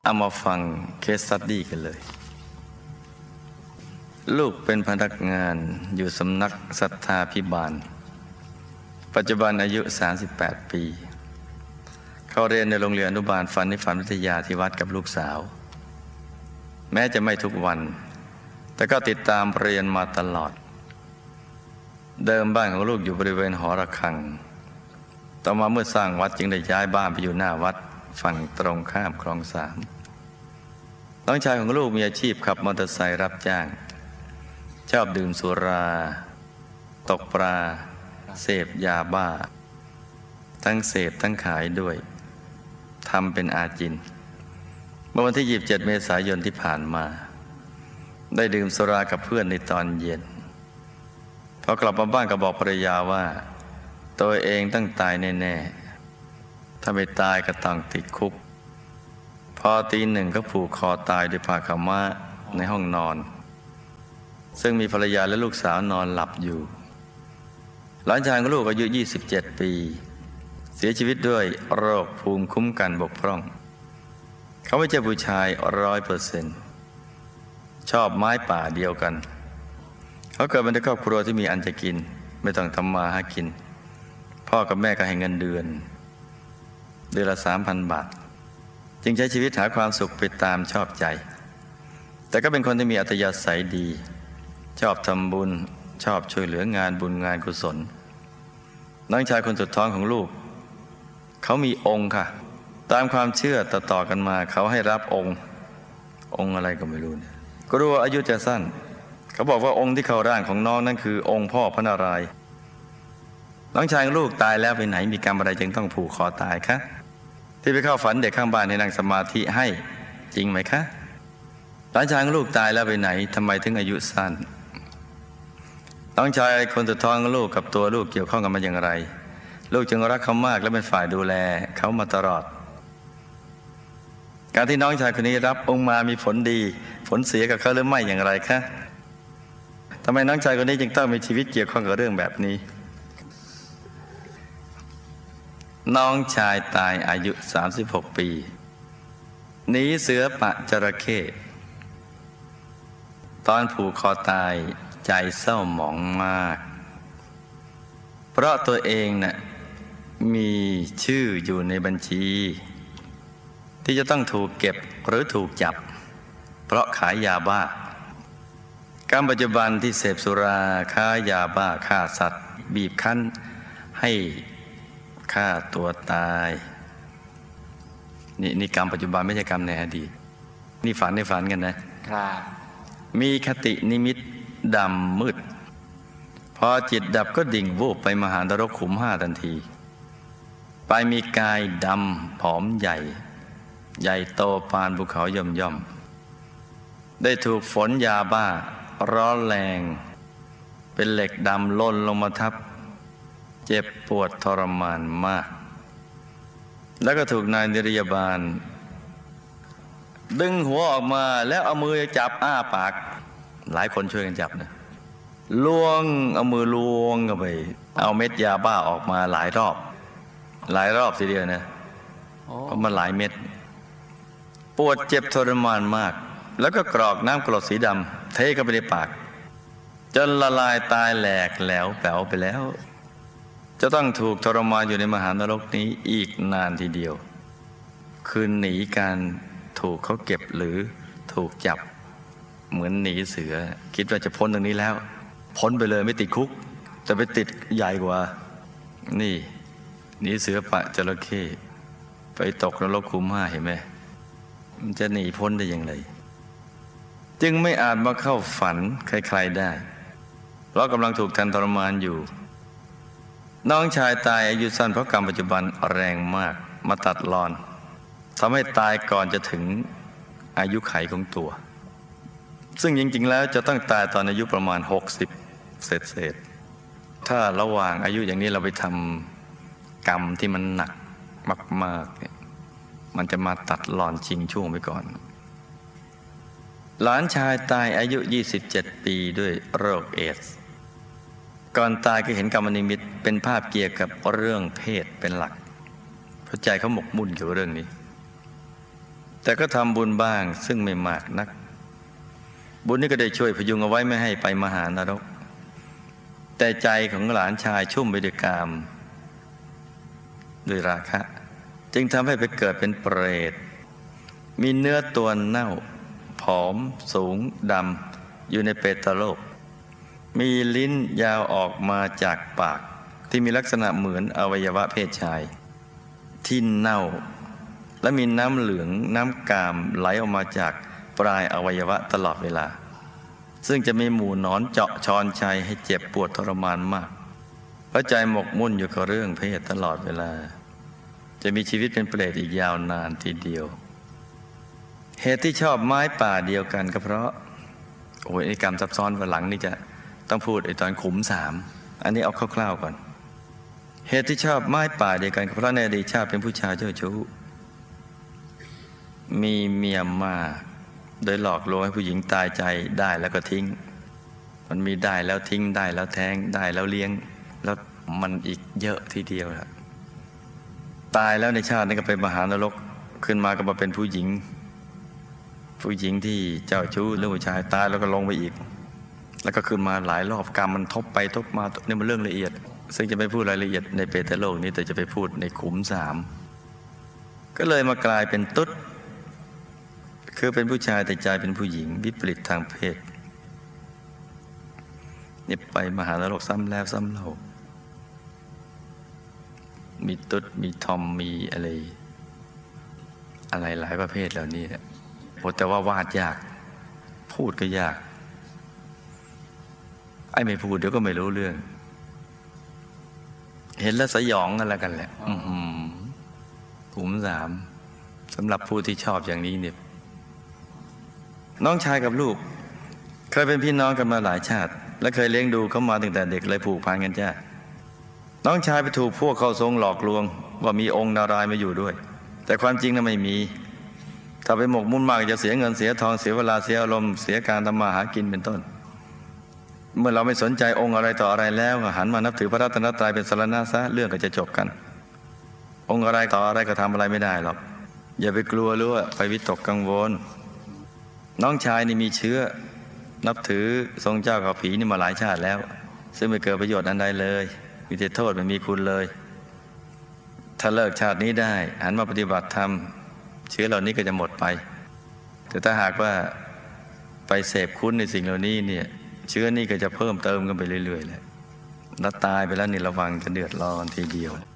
เอามาฟังเคสสตัดดี้กันเลย ลูกเป็นพนักงานอยู่สำนักศรัทธาพิบาลปัจจุบันอายุ38 ปีเขาเรียนในโรงเรียนอนุบาลฝันนิฝันวิทยาที่วัดกับลูกสาวแม้จะไม่ทุกวันแต่ก็ติดตามเรียนมาตลอดเดิมบ้านของลูกอยู่บริเวณหอระฆังต่อมาเมื่อสร้างวัดจึงได้ย้ายบ้านไปอยู่หน้าวัดฝั่งตรงข้ามคลองสามน้องชายของลูกมีอาชีพขับมอเตอร์ไซค์รับจ้างชอบดื่มสุราตกปลาเสพยาบ้าทั้งเสพทั้งขายด้วยทำเป็นอาจินเมื่อวันที่27 เมษายนที่ผ่านมาได้ดื่มสุรากับเพื่อนในตอนเย็นพอกลับมาบ้านก็บอกภรรยาว่าตัวเองต้องตายแน่ๆถ้าไม่ตายก็ต้องติดคุกพอตี 1ก็ผูกคอตายด้วยผ้าขาวม้าในห้องนอนซึ่งมีภรรยาและลูกสาวนอนหลับอยู่หลานชายของลูกอายุ27 ปีเสียชีวิตด้วยโรคภูมิคุ้มกันบกพร่องเขาไม่ใช่ผู้ชาย 100%ชอบไม้ป่าเดียวกันเขาเกิดมาในครอบครัวที่มีอันจะกินไม่ต้องทำมาหากินพ่อกับแม่ก็ให้เงินเดือนละ 3,000 บาทจึงใช้ชีวิตหาความสุขไปตามชอบใจแต่ก็เป็นคนที่มีอัธยาศัยดีชอบทำบุญชอบช่วยเหลืองานบุญงานกุศลน้องชายคนสุดท้องของลูกเขามีองค์ค่ะตามความเชื่อต่อๆกันมาเขาให้รับองค์อะไรก็ไม่รู้เนี่ยก็รู้ว่าอายุจะสั้นเขาบอกว่าองค์ที่เข้าร่างของน้องนั่นคือองค์พ่อพระนารายณ์น้องชายของลูกตายแล้วไปไหนมีกรรมอะไรจึงต้องผูกคอตายคะที่ไปเข้าฝันเด็กข้างบ้านให้นั่งสมาธิให้จริงไหมคะหลานชายของลูกตายแล้วไปไหนทำไมถึงอายุสั้นน้องชายคนสุดท้องของลูกกับตัวลูกเกี่ยวข้องกันมาอย่างไรลูกจึงรักเขามากและเป็นฝ่ายดูแลเขามาตลอดการที่น้องชายคนนี้รับองค์มามีผลดีผลเสียกับเขาหรือไม่อย่างไรคะทำไมน้องชายคนนี้จึงต้องมีชีวิตเกี่ยวข้องกับเรื่องแบบนี้น้องชายตายอายุ36 ปีหนีเสือปะจระเข้ตอนผูกคอตายใจเศร้าหมองมากเพราะตัวเองน่ะมีชื่ออยู่ในบัญชีที่จะต้องถูกเก็บหรือถูกจับเพราะขายยาบ้ากรรมปัจจุบันที่เสพสุราค้ายาบ้าฆ่าสัตว์บีบคั้นให้ฆ่าตัวตายนี่กรรมปัจจุบันไม่ใช่กรรมในอดีตนี่ฝันกันนะครับมีคตินิมิตดำมืดพอจิตดับก็ดิ่งวูบไปมหานรกขุม 5ทันทีไปมีกายดำผอมใหญ่โตปานภูเขาย่อมได้ถูกฝนยาบ้าร้อนแรงเป็นเหล็กดำล่นลงมาทับเจ็บปวดทรมานมากแล้วก็ถูกนายนิรยาบาลดึงหัวออกมาแล้วเอามือจับอ้าปากหลายคนช่วยกันจับนะล้วงเอามือล้วงเข้าไปเอาเม็ดยาบ้าออกมาหลายรอบทีเดียวนะเพราะมันหลายเม็ดปวดเจ็บทรมานมากแล้วก็กรอกน้ำกรดสีดำเทเข้าไปในปากจนละลายตายแหลกแหลวแป๋วไปแล้วจะต้องถูกทรมานอยู่ในมหานรกนี้อีกนานทีเดียวคือหนีการถูกเขาเก็บหรือถูกจับเหมือนหนีเสือคิดว่าจะพ้นตรงนี้แล้วพ้นไปเลยไม่ติดคุกแต่ไปติดใหญ่กว่านี่หนีเสือปะจระเข้ไปตกนรกขุม 5เห็นไหมมันจะหนีพ้นได้อย่างไรจึงไม่อาจมาเข้าฝันใครๆได้เพราะกำลังถูกทรมานอยู่น้องชายตายอายุสั้นเพราะกรรมปัจจุบันแรงมากมาตัดรอนทำให้ตายก่อนจะถึงอายุไขของตัวซึ่งจริงๆแล้วจะต้องตายตอนอายุประมาณ60เศษถ้าระหว่างอายุอย่างนี้เราไปทำกรรมที่มันหนักมากๆเนี่ยมันจะมาตัดรอนชิงช่วงไปก่อนหลานชายตายอายุ27 ปีด้วยโรคเอดส์ก่อนตายก็เห็นกรรมนิมิตเป็นภาพเกี่ยวกับเรื่องเพศเป็นหลักเพราะใจเขาหมกมุ่นเกี่ยวกับเรื่องนี้แต่ก็ทำบุญบ้างซึ่งไม่มากนักบุญนี้ก็ได้ช่วยพยุงเอาไว้ไม่ให้ไปมหานรกแต่ใจของหลานชายชุ่มไปด้วยกามด้วยราคะจึงทำให้ไปเกิดเป็นเปรตมีเนื้อตัวเน่าผอมสูงดำอยู่ในเปตโลกมีลิ้นยาวออกมาจากปากที่มีลักษณะเหมือนอวัยวะเพศชายที่เน่าและมีน้ำเหลืองน้ำกามไหลออกมาจากปลายอวัยวะตลอดเวลาซึ่งจะมีหมู่หนอนเจาะชอนใจให้เจ็บปวดทรมานมากเพราะใจหมกมุ่นอยู่กับเรื่องเพศตลอดเวลาจะมีชีวิตเป็นเปรตอีกยาวนานทีเดียวเหตุที่ชอบไม้ป่าเดียวกันก็เพราะโอ้ยกรรมซับซ้อนวันหลังนี่จะต้องพูดตอนขุม3อันนี้เอาคร่าวๆก่อนเหตุที่ชอบไม้ป่าเดียวกันก็เพราะในอดีตชาติเป็นผู้ชายเจ้าชู้มีเมียมากโดยหลอกลวงให้ผู้หญิงตายใจได้แล้วก็ทิ้งมันมีได้แล้วทิ้งได้แล้วแท้งได้แล้วเลี้ยงแล้วมันอีกเยอะทีเดียวละตายแล้วในชาตินี้ก็ไปมหานรกขึ้นมาก็มาเป็นผู้หญิงที่เจ้าชู้หรือผู้ชายตายแล้วก็ลงไปอีกแล้วก็ขึ้นมาหลายรอบกรรมมันทบไปทบมานี่มันเรื่องละเอียดซึ่งจะไม่พูดรายละเอียดในเปตโลกนี้แต่จะไปพูดในขุม3ก็เลยมากลายเป็นตุ๊ดคือเป็นผู้ชายแต่ใจเป็นผู้หญิงวิปริตทางเพศนี่ไปมหานรกซ้ำแล้วซ้ำเล่ามีตุ๊ดมีทอมมีอะไรหลายประเภทเหล่านี้แต่ว่าวาดยากพูดก็ยากไม่พูดเดี๋ยวก็ไม่รู้เรื่องเห็นแล้วสยองกันแล้วกันแหละขุม3สำหรับผู้ที่ชอบอย่างนี้เนี่ยน้องชายกับลูกเคยเป็นพี่น้องกันมาหลายชาติและเคยเลี้ยงดูเขามาตั้งแต่เด็กเลยผูกพันกันจ้าน้องชายไปถูกพวกเข้าทรงหลอกลวงว่ามีองค์นารายณ์มาอยู่ด้วยแต่ความจริงนั้นไม่มีถ้าไปหมกมุ่นมากจะเสียเงินเสียทองเสียเวลาเสียอารมณ์เสียการทำมาหากินเป็นต้นเมื่อเราไม่สนใจองค์อะไรต่ออะไรแล้วหันมานับถือพระรัตนตรัยเป็นสรณะซะเรื่องก็จะจบกันองค์อะไรต่ออะไรก็ทำอะไรไม่ได้หรอกอย่าไปกลัวหรือว่าไปวิตกกังวลน้องชายนี่มีเชื้อนับถือทรงเจ้ากับผีนี่มาหลายชาติแล้วซึ่งไม่เกิดประโยชน์อันใดเลยมีแต่โทษไม่มีคุณเลยถ้าเลิกชาตินี้ได้หันมาปฏิบัติธรรมเชื้อเหล่านี้ก็จะหมดไปแต่ถ้าหากว่าไปเสพคุ้นในสิ่งเหล่านี้เนี่ยเชื้อนี่ก็จะเพิ่มเติมกันไปเรื่อยๆเลยแล้วตายไปแล้วนี่ระวังจะเดือดร้อนทีเดียว